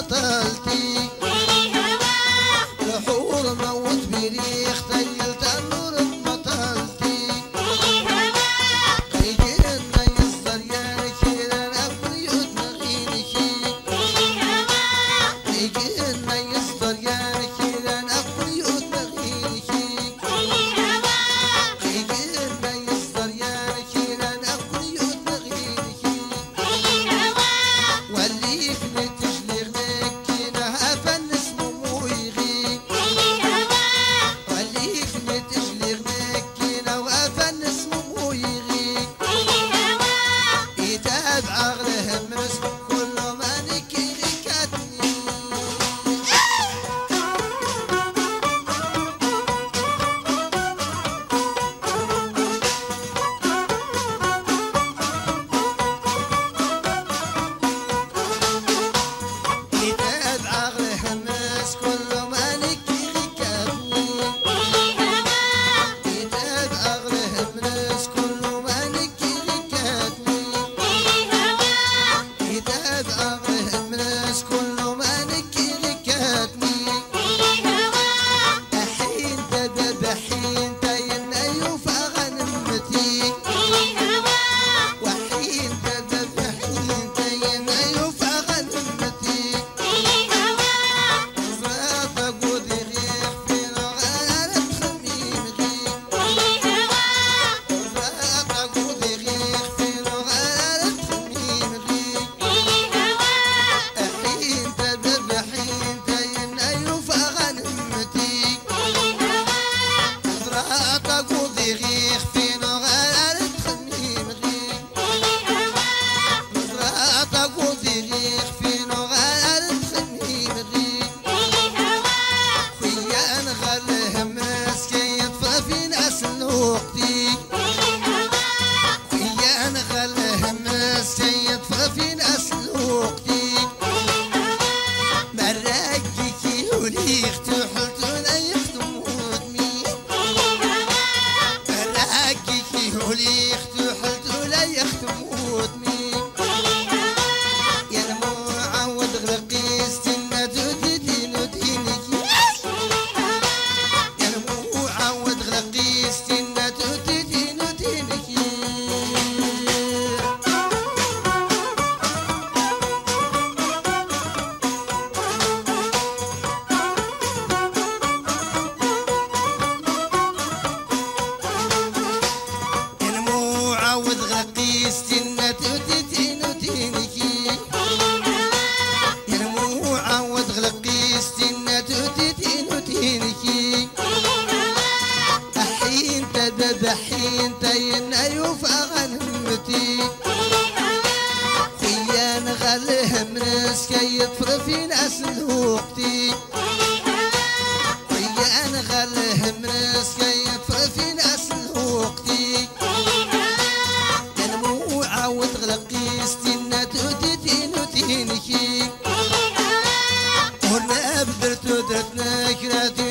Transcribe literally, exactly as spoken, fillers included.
بطلتي الحور موت بريخ طيلت النور بطلتي قيجينا يصدر يا كيران أبريوت نغينكي قيجينا يصدر يا كيران أبريوت نغينكي قيجينا يصدر يا كيران أبريوت نغينكي وليك نتجلي غنكينا أفن اسمه مويغي وليك نتجلي غنكينا وأفن اسمه مويغي يتابع أغلهم رسم كل ما نكي غيكاتني يتابع أغلهم رسم كل ما نكي غيكاتني يتابع أغلهم رسم كل ما نكي غيكاتني يتابع أغلهم رسم كل ما نكي غيكاتني أحين تدب حين تينا يوفى غنمتي وحين تدب حين تينا يوفى غنمتي زرافة قودي غيخ في نغارة خميم غيخ زرافة قودي غيخ في نغارة خميم غيخ أحين تدب حين تينا يوفى غنمتي زرافة قودي غيخ في نغارة خميم غيخ زرافة قودي غيخ في نغارة خميم غيخ خويا نغلهم مسكين يطفى في ناس الوقتي خويا نغلهم مسكين يطفى في ناس الوقتي مراكيكي وليخ تحلت ولا يختم ودمي مراكيكي وليخ تحلت ولا يختم ودمي يا المعود غرقيس تنا تدين ودينكي يا المعود غرقيس تنا تدين ودينكي يا المعود غرقيس تنا تدين ودينكي يا المعود غرقيس تنا تدين ودينكي أحين تدب حين تينا يوفى غنمتي خويا نغلهم رزقي يطفر في ناس الوقتي خويا نغلهم رزقي يطفر في ناس الوقتي أنا مو عاود غلقيس تنا تدين ودينكي هنا بدرت ودرت نكراتي